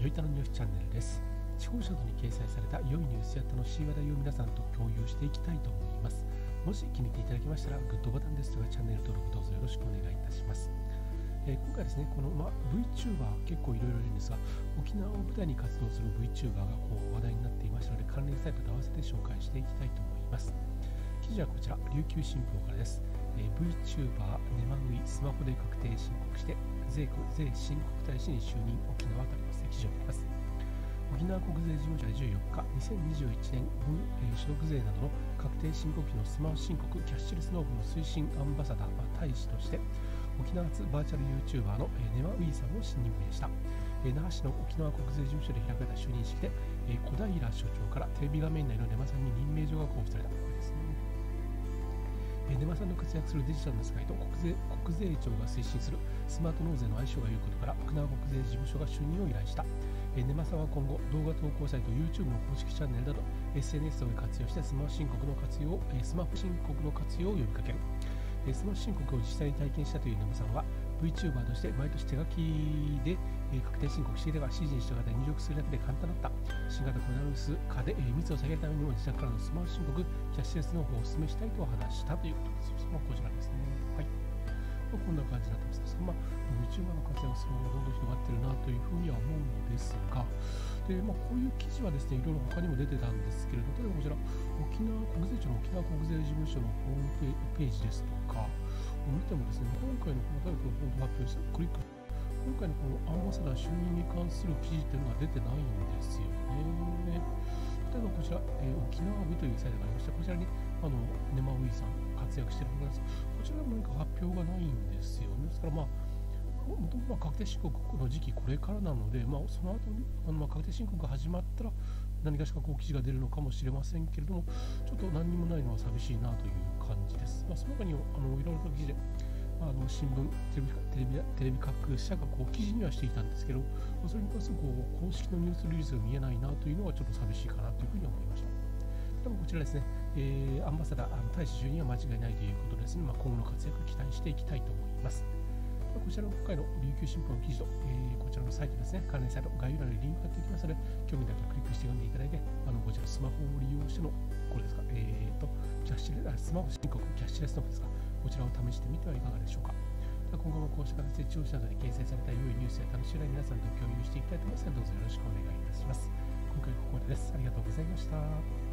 よいたのニュースチャンネルです。地方書に掲載された良いニュースや楽しい話題を皆さんと共有していきたいと思います。もし気に入っていただけましたらグッドボタンですとかチャンネル登録どうぞよろしくお願いいたします。今回ですね、この、VTuber 結構いろいろいるんですが、沖縄を舞台に活動する VTuber が話題になっていましたので、関連サイトと合わせて紹介していきたいと思います。記事はこちら、琉球新報からです。VTuber ネマウイスマホで確定申告して税申告大使に就任、沖縄とあります。記事を見ます。沖縄国税事務所で14日、2021年所得税などの確定申告費のスマホ申告キャッシュレス納付の推進アンバサダー、大使として沖縄発バーチャル YouTuber のネマウイさんを任命した。那覇市の沖縄国税事務所で開かれた就任式で小平所長からテレビ画面内のネマさんに任命状が交付された。これですね。ネマさんの活躍するデジタルな世界と国税庁が推進するスマート納税の相性が良いことから沖縄国税事務所が就任を依頼した。ネマさんは今後動画投稿サイト YouTube の公式チャンネルなど SNS を活用してスマホ申告の活用を呼びかける。スマホ申告を実際に体験したというネマさんは VTuber として毎年手書きで確定申告していれば指示に従って入力するだけで簡単だった。新型コロナウイルス禍で密を下げるためにも自宅からのスマホ申告キャッシュレス納付をお勧めしたいと話したということです。こちらですね。はい。こんな感じになってます。VTuber の活躍するのがどんどん広がってるなというふうには思うのですが、でこういう記事はですね、いろいろ他にも出てたんですけれども、例えばこちら、沖縄国税庁の沖縄国税事務所のホームページですとかを見てもですね、今回のこの報道発表したクリック、今回のこのアンバサダー就任に関する記事というのが出てないんですよね。例えばこちら、沖縄部というサイトがありまして、こちらにネマウイさん活躍しているのです。こちらも何か発表がないんですよね。ですからもともと確定申告の時期これからなので、その後に確定申告が始まったら何かしら記事が出るのかもしれませんけれども、ちょっと何にもないのは寂しいなという感じです。その他にいろいろな記事で新聞、テレビ各社が記事にはしていたんですけど、それに関する公式のニュースリリースが見えないなというのはちょっと寂しいかなというふうに思いました。でもこちらですね、アンバサダー、大使就任は間違いないということですね。今後の活躍を期待していきたいと思います。こちらの今回の琉球新報の記事と、こちらのサイトですね、関連サイト、概要欄にリンク貼っておきますので、興味があるとクリックして読んでいただいて、こちらスマホを利用しての、これですか、スマホ申告キャッシュレス納付ですか、こちらを試してみてはいかがでしょうか。今後もこうした形で地方紙などに掲載された良いニュースや楽しい話皆さんと共有していきたいと思いますので、どうぞよろしくお願いいたします。今回はここまでです。ありがとうございました。